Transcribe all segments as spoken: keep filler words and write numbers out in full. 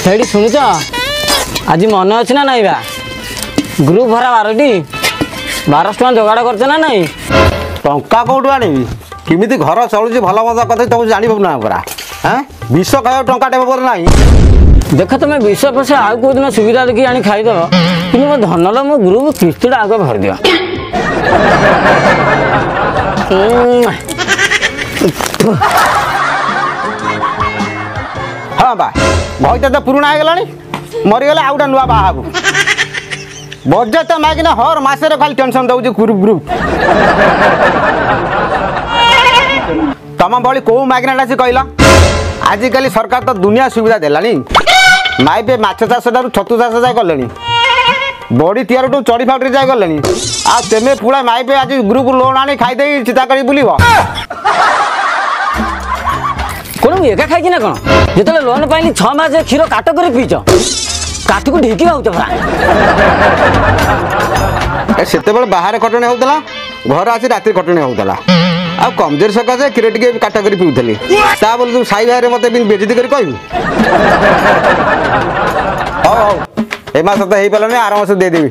ସେଇଠି ଶୁଣୁଛ ଆଜି ମନେ ଅଛି ନା ନାଇଁ ବା ଗ୍ରୁପ ଭରା ବାରଟି ବାରଶହ ଟଙ୍କା ଯୋଗାଡ଼ କରୁଛ ନା ନାଇଁ? ଟଙ୍କା କୋଉଠୁ ଆଣିବି କେମିତି ଘର ଚଳୁଛି ଭଲ ମନ୍ଦ କଥା ତମକୁ ଜାଣିବୁ ନା ପରା ହଁ ବିଷ ଖାଇବା ଟଙ୍କା ଟେ ପରେ ନାହିଁ। ଦେଖ ତମେ ବିଷ ପଇସା ଆଉ କୋଉ ଦିନ ସୁବିଧା ଦେଖି ଆଣି ଖାଇଦବ କିନ୍ତୁ ମୋ ଧନର ମୋ ଗ୍ରୁପ କିସ୍ତିଟା ଆଗ ଭରିଦିଅ। ହଁ ବା ଭଇଟା ତ ପୁରୁଣା ହେଇଗଲାଣି ମରିଗଲେ ଆଉ ଗୋଟେ ନୂଆ ବାହା ହବୁ ବଜେଟ ମାଗିନା ହର ମାସରେ ଖାଲି ଟେନସନ ଦଉଛି ଗ୍ରୁପ ଗ୍ରୁପ ତମ ଭଳି କୋଉ ମାଗିନାଟା ସେ କହିଲ ଆଜିକାଲି ସରକାର ତ ଦୁନିଆ ସୁବିଧା ଦେଲାଣି ମାଇପେ ମାଛ ଚାଷ ଠାରୁ ଛତୁ ଚାଷ ଯାଏ କଲେଣି ବଡି ତିଆରଠୁ ଚଢି ଫାଉଟିରେ ଯାଇ ଗଲେଣି ଆଉ ତେମେ ପୁରା ମାଇପେ ଆଜି ଗ୍ରୁପ ଲୋନ ଆଣି ଖାଇଦେଇ ଚିତା କରି ବୁଲିବ କଣ ମୁଁ ଏକା ଖାଇଛି ନା କଣ ଯେତେବେଳେ ଲୋନ ପାଇଲି ଛଅ ମାସ କ୍ଷୀର କାଟ କରି ପିଇଛ କାଠକୁ ଢିକି ହଉଛ ପରା ସେତେବେଳେ ବାହାରେ ଖଟଣି ହଉଥିଲା ଘରେ ଆସି ରାତିରେ ଖଟଣି ହଉଥିଲା ଆଉ କମଜୋର ସକାଶେ କ୍ଷୀର ଟିକେ କାଟ କରି ପିଉଥିଲି ତା ବୋଲି ତୁ ସାଇ ଭାଇରେ ମତେ ବେଜିତି କରି କହିବୁ ହଉ ହଉ ଏ ମାସ ତ ହେଇପାରିଲାନି ଆର ମାସ ଦେଇଦେବି।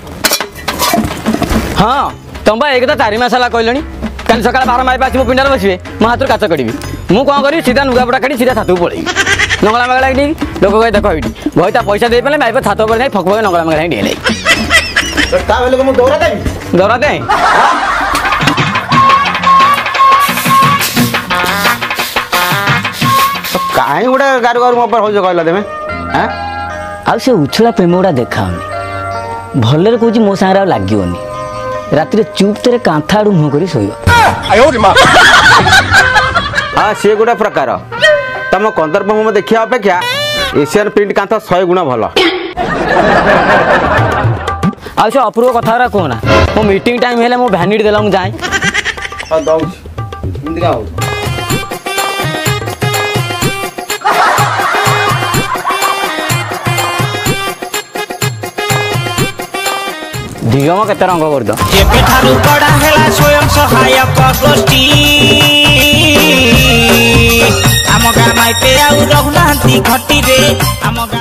ହଁ ତମ ଏ କଥା ଚାରି ମାସ ହେଲା କହିଲଣି କାଲି ସକାଳେ ବାର ମାଇପ ଆସିବ ପିଣ୍ଡାରେ ବସିବେ ମୋ ହାତରୁ କାଚ କାଟିବି ମୁଁ କ'ଣ କରିବି ସିଧା ଲୁଗାପଟା କାଢ଼ି ସିଧା ଛାତକୁ ପଳେଇବି ନଙ୍ଗଳା ମଙ୍ଗଳା ଏଇଠି ଲୋକ କହି ଦେଖ ଏଇଠି ଭଇଟା ପଇସା ଦେଇପାରିଲେ ମାଇପ ଛାତ ଉପରେ ଯାଇ ଫକ ଫକ ନଙ୍ଗଳା ମଙ୍ଗଳା ହିଁ ଡିଏ ତା ବେଲେ ମୁଁ ଦୌରା ଦେବି ଦୌରା ଦେ କାହିଁ ଗୋଟେ ଗାରୁ ଗାରୁ ମୋ ଉପରେ ହଉଛ କହିଲ ତମେ ଆଉ ସେ ଉଛଳା ପ୍ରେମ ଗୁଡ଼ା ଦେଖାଉନି ଭଲରେ କହୁଛି ମୋ ସାଙ୍ଗରେ ଆଉ ଲାଗିବନି ରାତିରେ ଚୁପ୍ ତେରେ କାନ୍ଥ ଆଡ଼ୁ ମୁହଁ କରି ଶୋଇବ ହଁ ସିଏ ଗୋଟେ ପ୍ରକାର ତମ କନ୍ଦର୍ପ ମୁଁ ଦେଖିବା ଅପେକ୍ଷା ଏସିଆନ ପ୍ରିଣ୍ଟ କାନ୍ଥ ଶହେ ଗୁଣ ଭଲ। ଆଉ ସେ ଅପୂର୍ବ କଥା ଗୁରା କୁହନା ମୋ ମିଟିଂ ଟାଇମ୍ ହେଲେ ମୋ ଭ୍ୟାନିଟି ଦେଲା ମୁଁ ଯାଏ ଦଉଛି ଏମିତି କାଁ ହଉଛି धिगम केते रंग करद जेबेठारु बड़ा हेला स्वयं सहायक गोष्ठी आम गाँ माइपे आउ रहुनांती घटी रे आम गाँ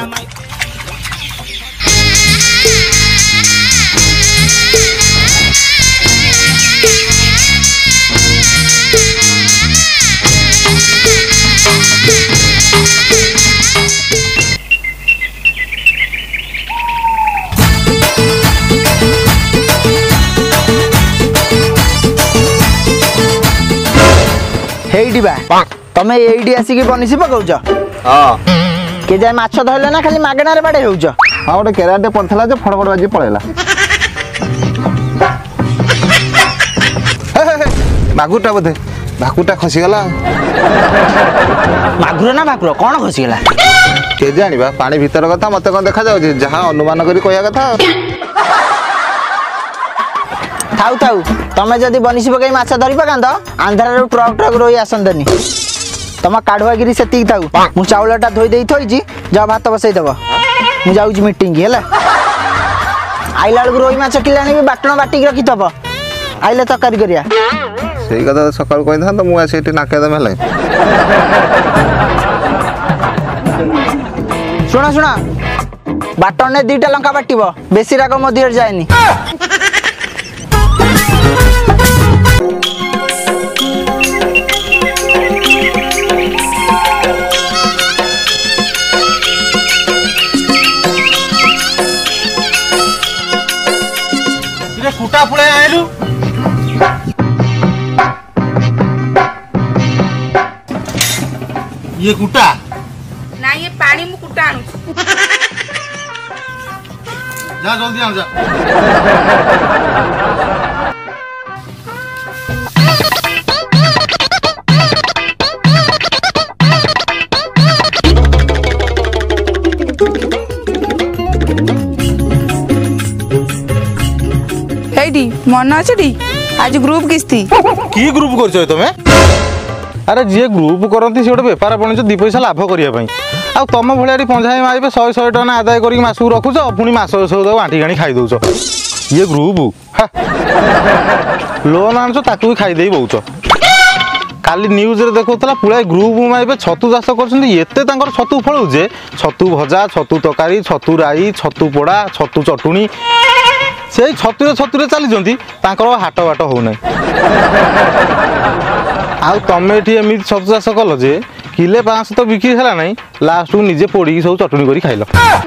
ହେଇଟି ବା ତମେ ଏଇଠି ଆସିକି ବନିସି ପକଉଛ ହଁ କେ ଯାଏ ମାଛ ଧରିଲେ ନା ଖାଲି ମାଗଣାରେ ବାଡେଇ ହଉଛ ହଁ ଗୋଟେ କେରାଟେ ପଡ଼ିଥିଲା ଯେ ଫଡ଼ ଫଡ଼ ବାଜି ପଳେଇଲା ମାଗୁରଟା ବୋଧେ ଭାକୁରଟା ଖସିଗଲା ମାଗୁର ନା ଭାକୁର କଣ ଖସିଗଲା କେ ଜାଣିବା ପାଣି ଭିତର କଥା ମତେ କଣ ଦେଖାଯାଉଛି ଯାହା ଅନୁମାନ କରି କହିବା କଥା ଥାଉ ଥାଉ ତମେ ଯଦି ବନିସି ପକେଇ ମାଛ ଧରି ପକାନ୍ତ ଆନ୍ଧାରରୁ ଟ୍ରକ୍ ଟ୍ରକ୍ ରହି ଆସନ୍ତାନି ତମ କାଢୁଆଗିରି ସେତିକି ଥାଉ ମୁଁ ଚାଉଳଟା ଧୋଇ ଦେଇ ଥୋଇଛି ଯାଅ ଭାତ ବସେଇ ଦବ ମୁଁ ଯାଉଛି ମିଟିଂ ହେଲା ଆଇଲା ବେଳକୁ ରୋହି ମାଛ କିଲେ ଆଣିବି ବାଟଣ ବାଟିକି ରଖିଥବ ଆଇଲେ ତରକାରୀ କରିବା ସେଇ କଥା ସକାଳୁ କହିଥାନ୍ତ ମୁଁ ଆସି ଏଠି ନାକେଦମ ହେଲେ ଶୁଣ ଶୁଣ ବାଟଣରେ ଦିଟା ଲଙ୍କା ବାଟିବ ବେଶୀ ରାଗ ମୋ ଦିହରେ ଯାଏନି कुटा पुळे आइलु ये कुटा ना ये पानी मु कुटा आनु जा जल्दी आ जा मन अच्छी आज ग्रुप किस्ती की ग्रुप कर तुम अरे जी ग्रुप करती सी गोटे बेपार बणिज दी पैसा लाभ करने आ तुम भाई पंजाई मारे शहे शहे टाँग आदाय कर मासक रखुच पुणी मास सौदा आंटी आनी खाई दौच ये ग्रुप लोन आनुच ताकू भी खाईदे बहुच काली न्यूज रे देखौतला पुळाय ग्रुप माइबे छतु चाष करछन्ती एते तांकर छतु फळुजे छतु भजा छतु तकारी छतु राई छतु पोड़ा छतु चटुणी से छतुरे छतुरे चली जंती तांकर हाट बाट हो नै आ तमे एठी एमि छतु चाष कल जे किले पाँच तो बिक्री हला नै लास्ट को निजे पोड़ी सब चटुणी करी खाइलो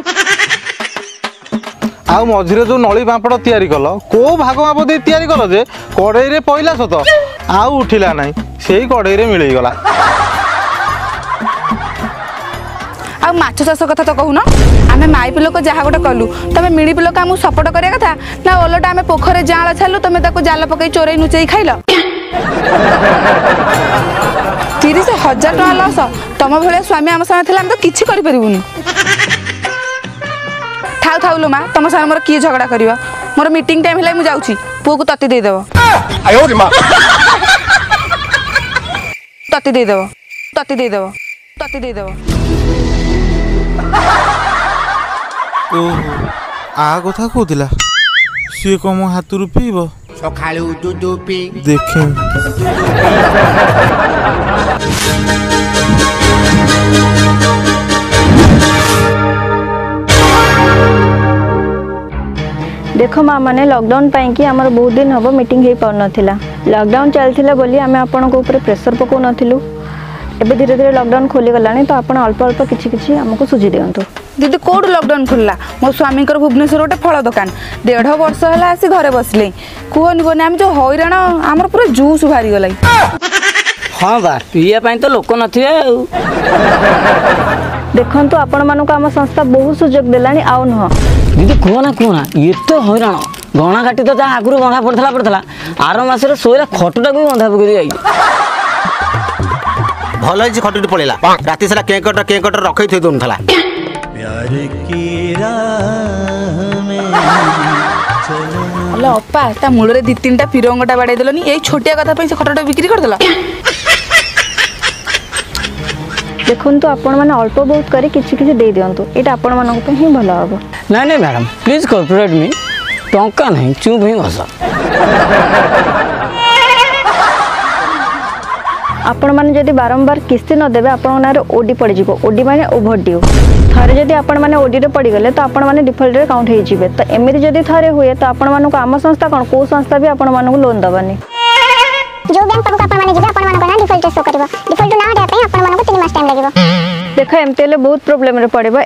आउ मझिरे जो नली पापड़ तैयारी कल को भाग माप दे तैयारी कल जे कड़ई रे पइला सत आउ उठिला नै सेही कड़ई रे मिलई गला आ माछ चाष कथा तो कहून आमे माई पिलोक जहा गोटे कलु तमे मिड़ी पिलोक आमु सपोर्ट करिया कथा ना ओलटा आमे पोखरे जाल छालु तमे ताको जाल पकई चोरई नुचई खाइल तीस हजार टका लस तम भाया स्वामी आम सामने आम तो किसी करें थाउ थाउ लो माँ तुम सामने मोर किए झगड़ा कर मोर मीटिंग टाइम है मुझे जाऊँगी पुओ को तती देदेव तती देदेव तती देदेव तती देदेव ओहो आ कथा कहला सी कम मो हाथ रु पीब सकाळू दूध पी देखे देख माँ मैंने लॉकडाउन पाई कि आमर बहुत दिन हम मीटिंग हो पार नाला लॉकडाउन चलता बोली आम आपण प्रेसर पकाउ नथिलु एबे धीरे धीरे लॉकडाउन खोली गलानी तो आपण अल्प अल्प किछि किछि हमको सुझी दियंतु दीदी कौट लॉकडाउन खोलला मो स्वामी भुवनेश्वर गोटे फल दुकान डेढ़ वर्ष है आसी घरे बसले कहनी कहनी आम जो हैरान आमर पूरा जूस बाहरी गला हाँ बा पीया तो लोक नथिबे देखंतु आपण मानक आम संस्था बहुत सुजोग देलानी आउ न दीदी कहना कहना ये तो हैरान गणा काटी तो जहाँ आगुरी बंधा पड़ता पड़ता आर मसरे शोला खटुटा भी बंधा पकड़ आई भल है खटुटी पड़ेगा राति सारा केकटर केकटर रखी थी दोन थला अल्ले अपा ता मूल दी तीन टा फिरंगटा बाड़े देलनी ए छोटिया कथा पे से खटटा बिक्री कर देला देखंतु आपण माने अल्प बहुत करी किछि किछि दे दियंतु एटा आपण मानक पे ही भलो हबो नहीं नहीं मैडम प्लीज कोऑपरेट मी टंका नहीं चुप ही बस आपण माने जदि बारंबार किस्ती न देबे आपण नारे ओडी पड़ जिवो ओडी माने ओवर ड्यू थरे जदि आपण माने ओडी रे पड़ी गले तो आपण माने डिफॉल्ट रे काउंट हे जिवे तो एमिति जदि थरे हुए तो आपण मानक आम संस्था कोन को संस्था भी आपण मानक लोन दबानी जो बैंक पर आपण माने जिवे आपण मानक ना डिफॉल्ट शो करबो डिफॉल्ट ना हटे पे आपण मानक तीन मास टाइम लागबो देखो एमते ले बहुत प्रॉब्लम रे पड़ेबो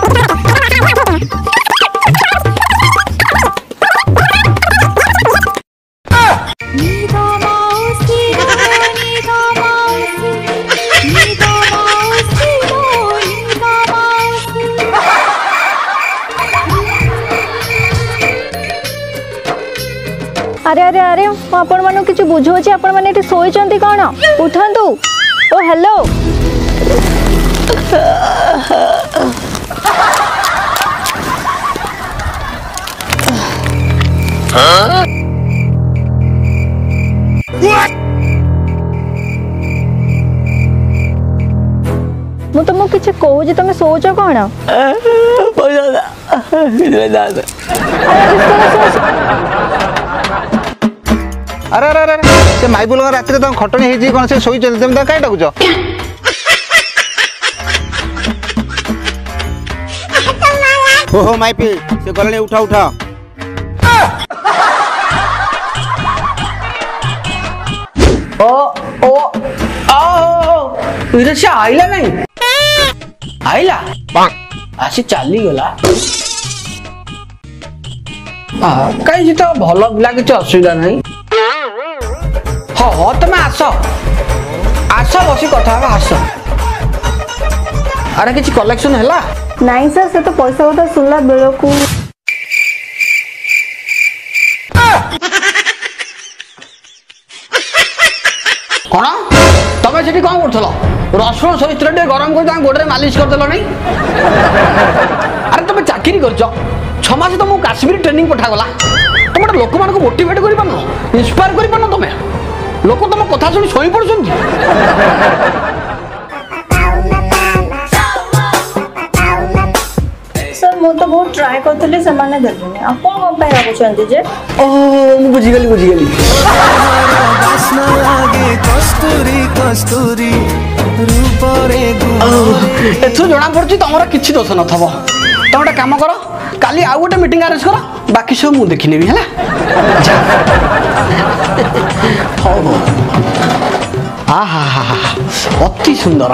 अरे अरे अरे आपण मानु किछ बुझोछि आपण माने एठी सोइचंती कोन उठंतु ओ हेलो मु तुमको किछ कहू जे तमे सोच कोन अरे अरे अरे से माई बोल रात में खटनी है कौन से शोई चलते तुम कहीं डाकुच ओहो माई पी से गले उठा उठा ओ ओ आओ इधर से आइला नहीं आइला आसी चली गला कहीं तो भल पिला किसी असुविधा नहीं हाँ हाँ तुम आस आस बस कथा आस अरे किसी कलेक्शन है नहीं सर से तो पैसा कथा सुनला बेल को कौन तुम से कौन कर रसुण सरिष गरम कर गोड़े मालिश करदेल नहीं अरे तुम चाकरी कर छमास तुमको काश्मीर ट्रेनिंग पठागला तुम गोटे लोक मान मोटिवेट कर पारन इंस्पायर कर पारन तुम लोक तुम कथा शुणी शोई पड़ुं सर मु तो बहुत ट्राई करथले से माने देबनी आपण को पे राखुछंती जे ओ मु बुझी गेली बुझी गेली बास्ना लागे कस्तूरी कस्तूरी रूपरे गुरे एथु जणा पड़छि तमरा किछि दोष न थबो त गोटे काम कर काली आउ गोटे मीटिंग अरेंज कर बाकी सब मु देखि नेबी हला हो हो आ हा हा हा अति सुंदर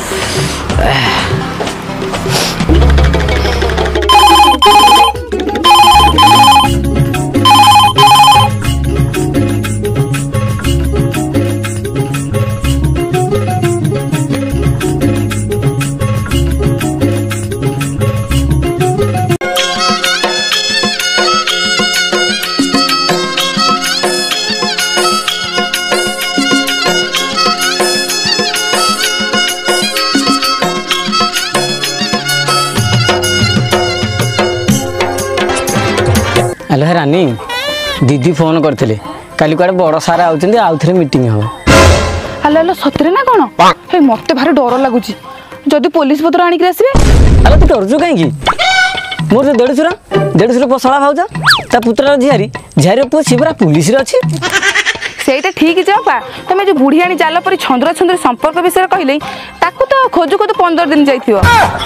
हेलो रानी दीदी फोन करते काली कुआडे बड़ सारा आउछन्ती आउ थरे मीटिंग हो हेलो हेलो सतरे ना कोन हे मते भारी डर लागुची जदी पुलिस पत्र आनी के आसीबे हेलो तू डरजु काहे की मोर जे देड़सुरा देड़सुरा पसळा भाउजा ता पुत्रर झियारी झियारी पु सिबरा पुलिस रे अछि सेटा ठीक जापा तमे जो बुढ़ियाणी जाला परी छंद्र छंद्र संपर्क विषय कहले ताकू तो खोजु को तो पंद्रह दिन जाइथियो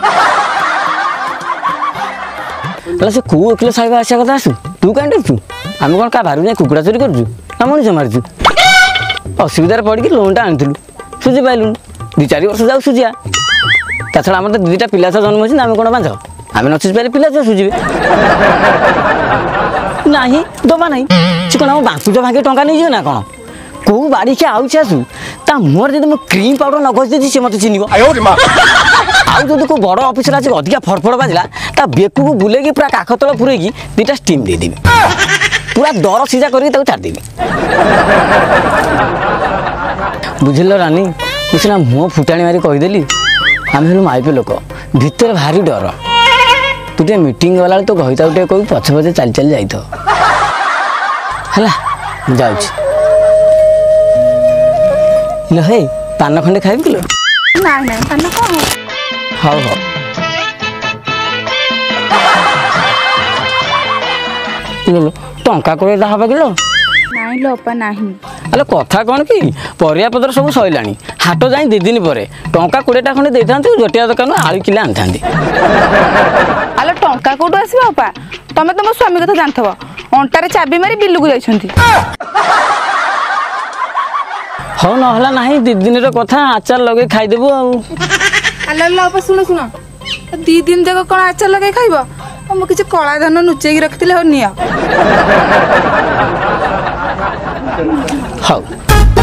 हला से को किलो साइबा आशा कथा आसु तू काहे डरछु हम कोन का बारू नै कुकुड़ा चोरी करजु ना मनी से मारजु असुविधा पड़ के लोन टा आनथिलु सुजी पाइलु दि चार वर्ष जाउ सुजिया ता छडा हमर दुईटा पिला छ जन्म होछि ना हम कोन बांझ हम नचिस पाइले पिला छ सुजिबे नाही दोबा नाही चिकन हम बांकु जो भागे टंका नै जे ना कोन को बाड़ी के आउ छासु ता मोर जदि म क्रीम पाउडर न घस देछि से मते चिनिबो आयो रे मां आउ जदि को बड़ ऑफिसर आज अधिका फड़फड़ बाजला ता बेकु को बुलेगी पूरा काख तळ पुरेगी दुईटा स्टीम दे देबी पूरा दर सीजा करके ताऊ छाड़ देबी बुझिलो रानी किछना मुंह फुटाणी मारी कहि देली हम हेलु माइपे लोक भीतर भारी डर तू टे मीटिंग वाला तो कहिता उटे कोई पछ पछ चल चल जाई तो हला जाउछ लो हे पान खंडे खाइब किलो ना ना पान को हाउ हाउ लो टंका कोड़े हवा किलो नाई लो अपा नाही अरे कथा कौन कि परिया पत्र सब सैलानी हाट जाई दी दिन पर टंका कोड़ेटा खंडे दे था जटिया दुकान आलू किलो आनी था आलो टंका कोटो आसीबा अपा तमे तुम स्वामी कथा जानथबो अंटारे चाबी मारी बिल्लू को जाइछंती हो नहला नाही दी दिन रो कथा आचार लगे खाई देबो आ आलो लो अपा सुनो सुनो दी दिन जक कोन आचार लगे खाइबो हम किछ कळा धान नुचेई रखतिले हो निया हाउ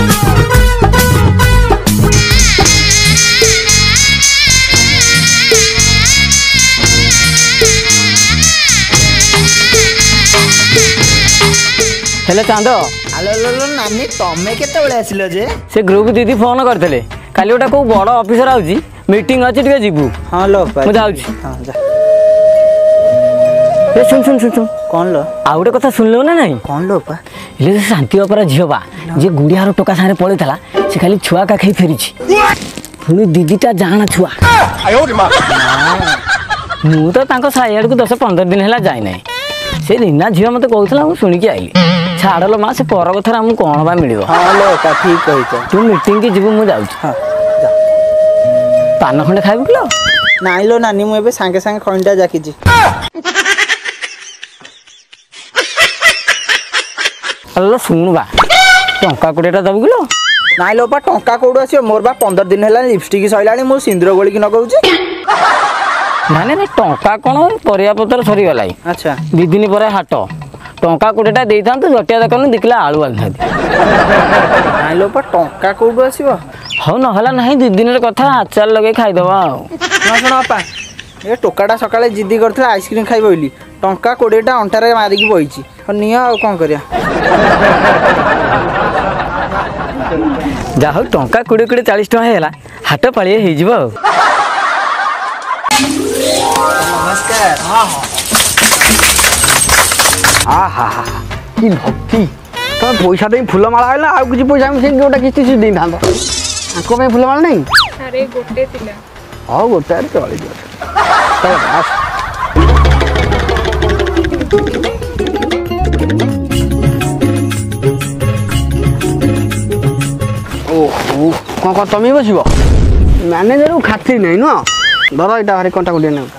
हेले चांद आलो लो लो नानी तमे केते बेले आसिलो जे से ग्रुप दीदी फोन करते काली गोटा को बड़ ऑफिसर आउची मीटिंग अछि टिके जीबू हां लो मु जाउची हां जा ए सुन सुन सुन सुन कौन लो आ गोटे कथा सुनलो ना नहीं कौन लो पा इले शांति बापर झियो बा जे गुड़ियार टोका सारे पळेतला से खाली छुआ का खाई फेरिछि पुनी दीदीटा जाना छुआ आयो रे मां मु तो तांको साइड को दस पंद्रह दिन हला जाई नै से रीना झियो मते कहउतला मु सुनि के आइली छाड़लो मां से पर कथा हम कोन बा मिलियो हां लो का ठीक कहितो तू मीटिंग के जीबू मु जाउछ हां जा पान खंडे खाइबु किलो नाइ लो नानी मु एबे सांगे सांगे खंडा जाकीजी अल्लो सुन बा टंका कोड़ेटा दबु किलो नाइ लो पा टंका कोडो आसी मोर बा पंद्रह दिन हला लिपस्टिक सइलानी मु सिंदूर गोली कि न कहउची माने रे टंका कोन परिया पत्र सरी गलाई अच्छा दि दिन पर हाट टंका कोड़ेटा देई थान तो जटिया दुकान दिखला आलू आल थादी नाइ लो पा टंका कोडो आसीबो हो न हला नाही दि दिन रे कथा आचार लगे खाई दबा ना सुनो पा ए टोकाटा सकाळे जिद्दी करथला आइसक्रीम खाइ बोली टंका कोड़ेटा अंटारे मारी की बइची और निया आ कोन करिया जा हो टंका कोड़े कोड़े चालीस टका हेला हाट पाळिए हे जिवो नमस्कार हां आ हा हा की भक्ति तो पैसा दे फूल माला आइला आ कुछ पैसा में से गोटा किस्ती से दे थांदो आको में फूल माला नहीं अरे गोटे तिला हां गोटे चली जा चल आस କ'ଣ କ'ଣ ତମେ ବସିବ ମ୍ୟାନେଜରକୁ ଖାତିର ନାହିଁ ନୁହଁ ଧର ଏଇଟା ଭାରି କଣ୍ଟା କୁଟିଆ ନେଉ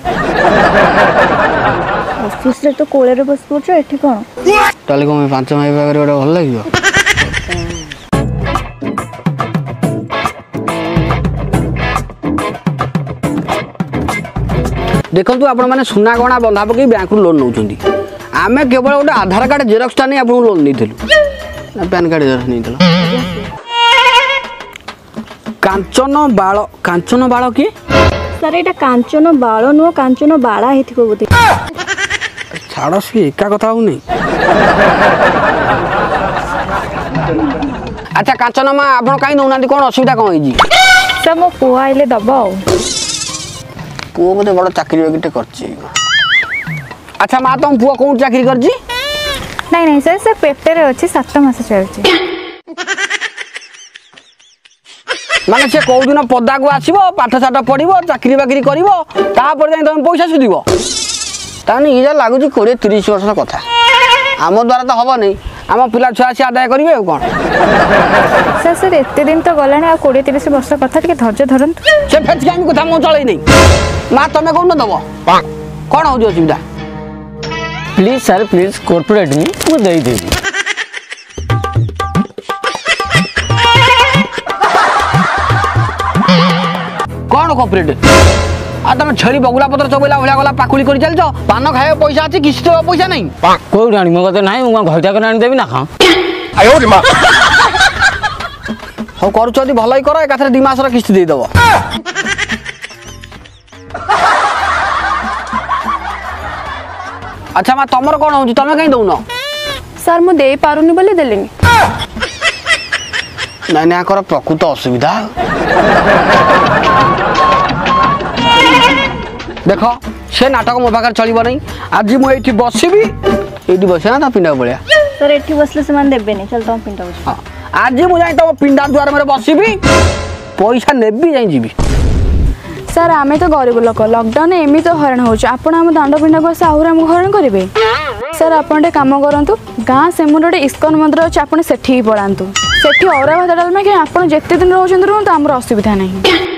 ଅଫିସରେ ତ କୋଳରେ ବସି ପଡ଼ୁଛ ଏଠି କ'ଣ ତାହେଲେ କ'ଣ ପାଞ୍ଚ ମାଇ ପାଖରେ ଗୋଟେ ଭଲ ଲାଗିବ ଦେଖନ୍ତୁ ଆପଣମାନେ ସୁନା ଗହଣା ବନ୍ଧା ପକାଇ ବ୍ୟାଙ୍କରୁ ଲୋନ୍ ନେଉଛନ୍ତି ଆମେ କେବଳ ଗୋଟେ ଆଧାର କାର୍ଡ଼ ଜେରକ୍ସଟା ନେଇ ଆପଣଙ୍କୁ ଲୋନ୍ ନେଇଥିଲୁ ନା ପ୍ୟାନ୍ କାର୍ଡ଼ ଜେରକ୍ସ ନେଇଥିଲ କାଞ୍ଚନ ବାଳ କାଞ୍ଚନ ବାଳ କିଏ ସାର୍ ଏଇଟା କାଞ୍ଚନ ବାଳ ନୁହଁ କାଞ୍ଚନ ବାଳା ହେଇଥିବ ବୋଧେ ଛାଡ଼ ସିଏ ଏକା କଥା ହଉନି ଆଚ୍ଛା କାଞ୍ଚନ ମା ଆପଣ କାହିଁ ଦେଉନାହାନ୍ତି କ'ଣ ଅସୁବିଧା କ'ଣ ହେଇଛି ସାର୍ ମୋ ପୁଅ ଆଇଲେ ଦବ ଆଉ ପୁଅ ବୋଧେ ବଡ଼ ଚାକିରି ବାକିରିଟେ କରିଛି ଆଚ୍ଛା ମା ତମ ପୁଅ କୋଉଠି ଚାକିରି କରିଛି ନାଇଁ ନାଇଁ ସାର୍ ସେ ପେଟରେ ଅଛି ସାତ ମାସ ଚାଲିଛି ମାନେ ସେ କୋଉ ଦିନ ପଦାକୁ ଆସିବ ପାଠ ସାଠ ପଢିବ ଚାକିରି ବାକିରି କରିବ ତାପରେ ଯାଇ ତମେ ପଇସା ସୁଧିବ ତାହେଲେ ଇଏ ଲାଗୁଛି କୋଡ଼ିଏ ତିରିଶ ବର୍ଷର କଥା ଆମ ଦ୍ୱାରା ତ ହବନି ଆମ ପିଲା ଛୁଆ ଆସି ଆଦାୟ କରିବେ ଆଉ କ'ଣ ସାର୍ ସାର୍ ଏତେ ଦିନ ତ ଗଲାଣି ଆଉ କୋଡ଼ିଏ ତିରିଶ ବର୍ଷ କଥା ଟିକେ ଧୈର୍ଯ୍ୟ ଧରନ୍ତୁ ସେ ଫେଚକାମି କଥା ମୁଁ ଚଳେଇ ନେଇ ମା ତମେ କହୁନ ଦବ କ'ଣ ହେଉଛି ଅସୁବିଧା ପ୍ଲିଜ୍ ସାର୍ ପ୍ଲିଜ୍ କର୍ପୋରେଟ୍ ନି ମୁଁ ଦେଇଦେବି କ'ଣ କର୍ପୋରେଟ୍ ଆଉ ତମେ ଛେଳି ବଗୁଲା ପତ୍ର ଚବେଇଲା ଭଳିଆ ଗଲା ପାକୁଳି କରି ଚାଲିଛ ପାନ ଖାଇବା ପଇସା ଅଛି କିସ୍ତି ଦେବା ପଇସା ନାହିଁ କୋଉଠି ଆଣି ମୋ କଥା ନାହିଁ ମୁଁ କ'ଣ ଘଇଟା କରି ଆଣିଦେବି ନା ହଁ ହଉ କରୁଛ ଯଦି ଭଲ ହିଁ କର ଏକାଥରେ ଦୁଇ ମାସର କିସ୍ତି ଦେଇଦେବ ଆଚ୍ଛା ମା ତମର କ'ଣ ହେଉଛି ତମେ କାହିଁ ଦେଉନ ସାର୍ ମୁଁ ଦେଇପାରୁନି ବୋଲି ଦେଲିନି ନାଇଁ ନାଇଁ ଆଙ୍କର ପ୍ରକୃତ ଅସୁବିଧା ଦେଖ ସେ ନାଟକ ମୋ ପାଖରେ ଚଳିବ ନାହିଁ ଆଜି ମୁଁ ଏଇଠି ବସିବି ଏଇଠି ବସିବା ନା ତା ପିଣ୍ଡା ଭଳିଆ ସାର୍ ଏଠି ବସିଲେ ସେମାନେ ଦେବେନି ଚାଲ ତମ ପିଣ୍ଡା ବସି ହଁ ଆଜି ମୁଁ ଯାଇ ତମ ପିଣ୍ଡା ଦୁଆର mere ବସିବି ପଇସା ନେବି ଯାଇ ଯିବି ସାର୍ ଆମେ ତ ଗରିବ ଲୋକ ଲକଡାଉନ୍ ଏମିତି ହଇରାଣ ହେଉଛି ଆପଣ ଆମ ଦାଣ୍ଡ ପିଣ୍ଡାକୁ ଆସି ଆହୁରି ଆମକୁ ହଇରାଣ କରିବେ ସାର୍ ଆପଣ ଟିକେ କାମ କରନ୍ତୁ ଗାଁ ସେମୁଣ୍ଡ ଗୋଟେ ଇସ୍କନ ମନ୍ଦିର ଅଛି ଆପଣ ସେଠିକି ପଳାନ୍ତୁ ସେଠି ଅରୁଆ ଭାତ ଡାଲମା କି ଆପଣ ଯେତେ ଦିନ ରହୁଛନ୍ତି ରୁହନ୍ତୁ ଆମର ଅସୁବିଧା ନାହିଁ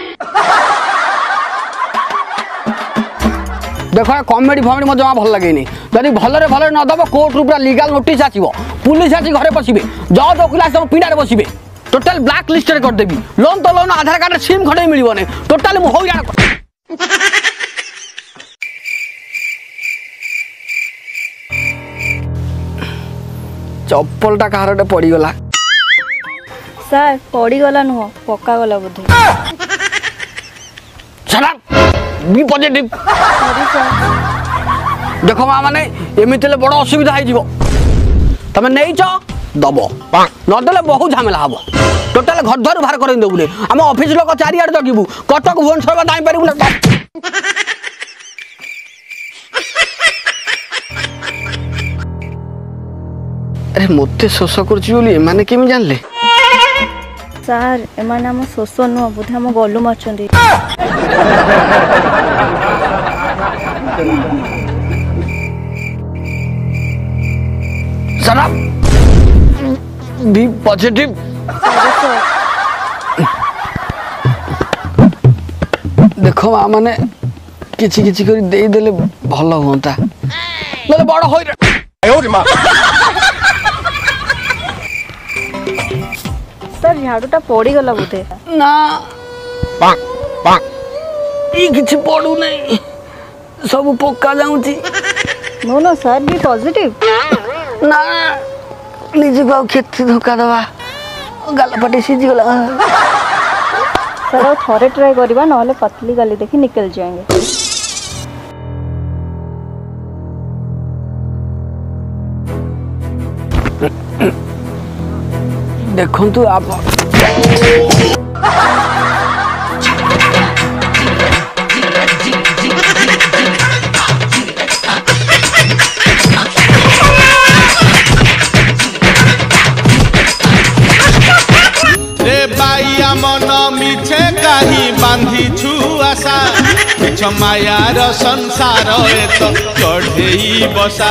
देख कमेडी फमेडी मो जमा भल लगे जदि भलरे भलरे न दब कोर्ट रू पूरा लीगल नोटिस आसीबो पुलिस आसी घरे पसिबे जज ओकिल आसी पिंडारे बसिबे टोटल ब्लैक लिस्ट कर देबी लोन तो लोन आधार कार्ड सिम खडे मिलिबो ने टोटल मु हो जाण चप्पलटा काहारटे पड़ी गला सर पड़ी गला नुह पक्का गला बोधे चला बी पॉजिटिव देखो मां माने एमितिले बड़ असुविधा हो जीवो तमे नहीं छ दबो न देले बहुत झमेला हबो टोटल घर धर बाहर कर देबुले हम ऑफिस लोक चारि आड़ जगिबु कटक भुवनेश्वर दाई परिबु ना अरे मते शोष करछि बोली माने केमि जानले सर एमाने हम शोष नुह बोधे हम गलु मारछंदी शराब बी पॉजिटिव देखो मां माने किछि किछि करी देई देले भलो होता नले बड़ होई आयो रे मां सर झाड़ूटा पड़ी गला बोधे ना पा पा ई किछि पडू नहीं सब पोका जाउची no no sir B positive ना निजे को खेती धोका दवा गालपटे सीजी गला सर और थोड़े ट्राई करिबा नहले पतली गाली देखि निकल जाएंगे देखंतु आप मन मिछे काही बांधी छु आशा किछ मायार संसार ए तो चढ़ेई बसा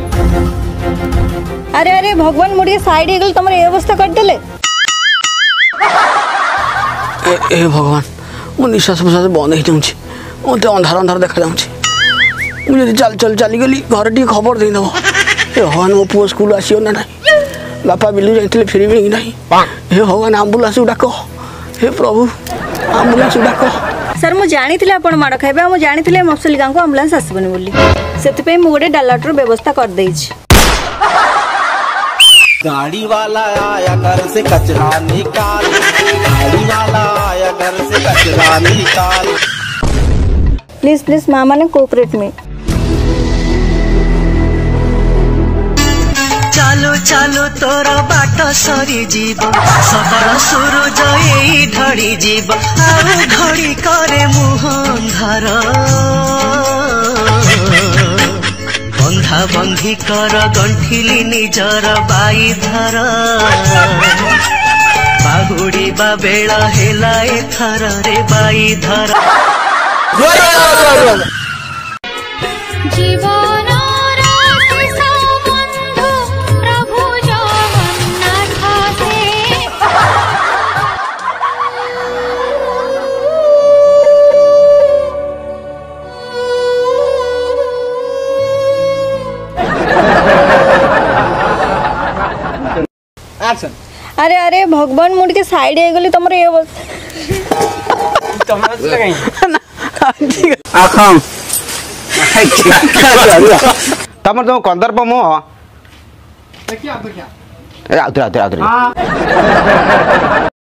अरे अरे भगवान मुड़िए साइड एगल तमरे ए अवस्था कर देले ए भगवान मो निश्वास प्रश्वास बंद हो जाऊँगी मत अंधार अंधार देखा जाऊँगी मुझे चल चल चलीगली घर टी खबर देदेव हे भगवान मो पुओ स्कूल आसो ना ना बापा बिलू जाते फिर कि ना हे भगवान आम्बुलांस डाक हे प्रभु आम्बुलांस डाक सर मुझे जानी आप माड़ खाइबे मुझे जानी मफसली गाँव को आम्बुलांस आसबनी बोली से मुझे डालाटर व्यवस्था कर देइछि। गाड़ी वाला आया घर से कचरा निकाल, गाड़ी वाला आया घर से कचरा निकाल। प्लीज प्लीज माँ माने कोऑपरेट में। चालो चालो तोर बाट सरी जीव सबर सूरज एई ढड़ी जीव आउ घड़ी करे मुह अंधार बंधा बंधी कर गंठिली निजर बाई धर बाहुड़ीबा बेला हेला एथर रे बाई धर अरे अरे भगवान मुझे के साइड हो गली तुम ये बस तमर जो कंदर्प मो आउतरे आउतरे आउतरे